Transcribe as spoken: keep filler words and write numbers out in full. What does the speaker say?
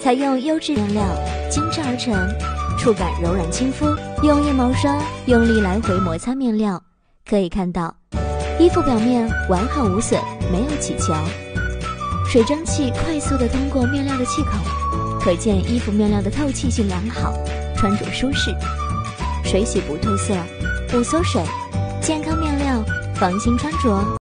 采用优质面料，精致而成，触感柔软亲肤。用腋毛刷用力来回摩擦面料，可以看到衣服表面完好无损，没有起翘。水蒸气快速地通过面料的气孔，可见衣服面料的透气性良好，穿着舒适。水洗不褪色，不缩水，健康面料，放心穿着。